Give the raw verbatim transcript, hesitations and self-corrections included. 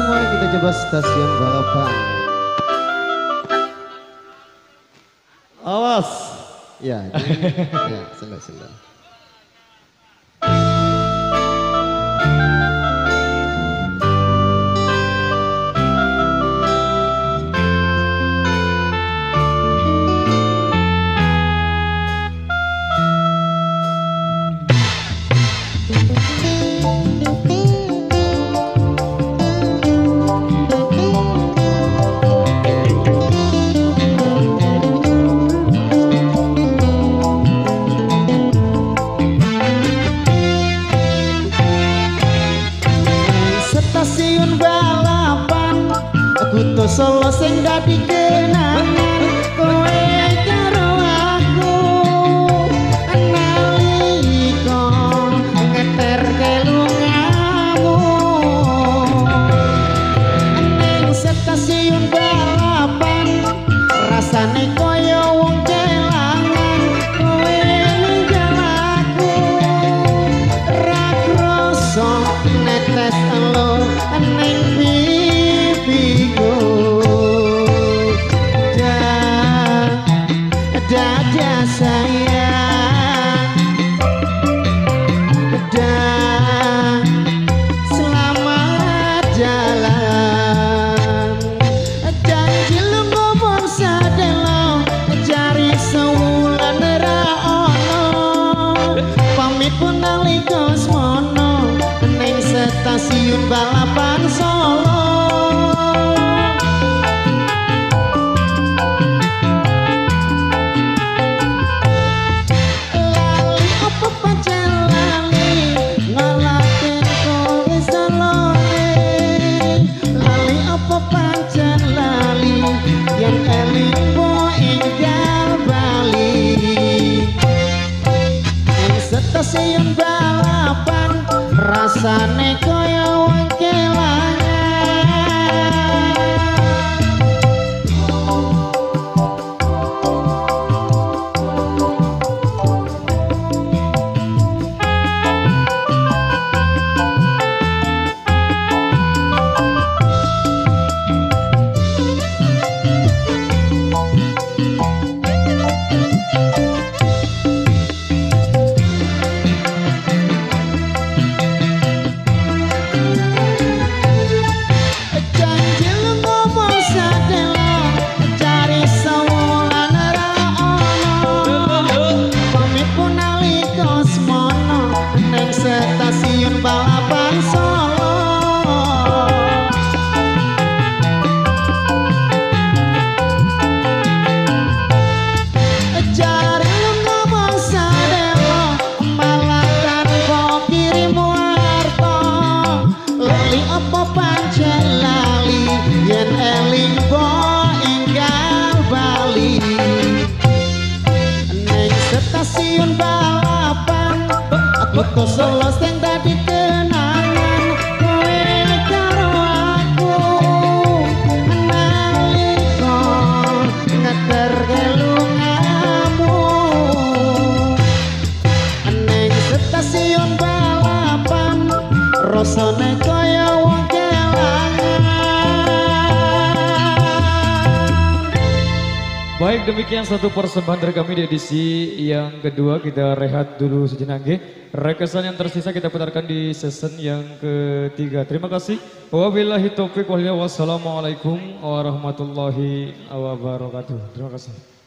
semua, kita coba stasiun balapan. Awas. Ya, ini, ya, sudah, sudah. Stasiun balapan Kuto Solo sing dadi kenangan kowe karo aku nalika ngeterke lungamu ning stasiun balapan rasane koyo wong kelangan kowe ninggal aku ra krasa netes elo neng pipiku dah dada sayang dah selamat jalan janji lu ngomong sadelo cari sewulan ra ono pamit pun nalika semono neng stasiun balapan Solo. Lali apa pancen lali ngalaken kowe salone lali apa pancen lali yang eling po enggal bali ing stasiun balapan rasane koyo wong kelangan. Stasiun balapan Solo jare lu ngomong sadelo malah tanpa kirim warta lali apa pancen lali yen eling po enggal bali neng stasiun balapan Kuto Solo sing dadi kenangan kowe karo aku nalika ngeterke lungamu ning stasiun balapan rasane kaya wong kelangan. Baik, demikian satu persembahan dari kami di edisi yang kedua. Kita rehat dulu sejenak. Rekesan yang tersisa kita putarkan di season yang ketiga. Terima kasih. Wabillahi taufiq wal hidayah. Wassalamualaikum warahmatullahi wabarakatuh. Terima kasih.